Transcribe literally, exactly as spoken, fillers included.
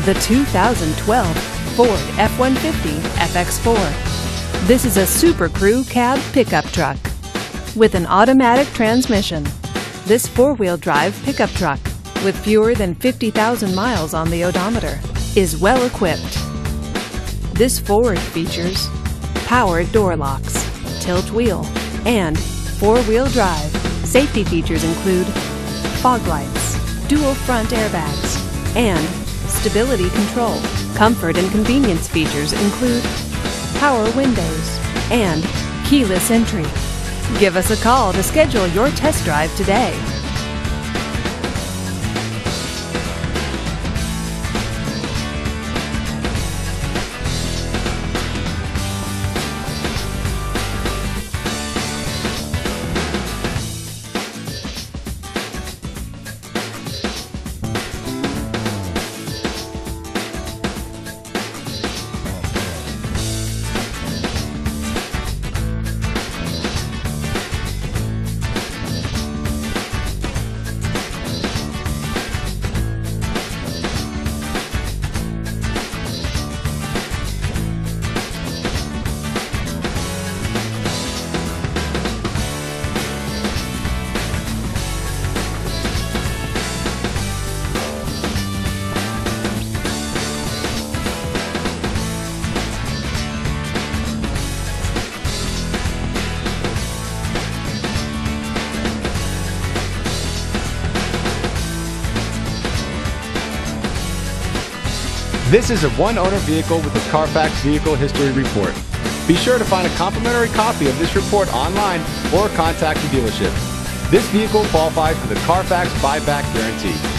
the two thousand twelve Ford F one fifty F X four. This is a Super Crew cab pickup truck with an automatic transmission. This four-wheel drive pickup truck, with fewer than fifty thousand miles on the odometer, is well equipped. This Ford features power door locks, tilt wheel, and four-wheel drive. Safety features include fog lights, dual front airbags, and stability control. Comfort and convenience features include power windows and keyless entry. Give us a call to schedule your test drive today. This is a one-owner vehicle with a Carfax Vehicle History Report. Be sure to find a complimentary copy of this report online or contact the dealership. This vehicle qualifies for the Carfax Buyback Guarantee.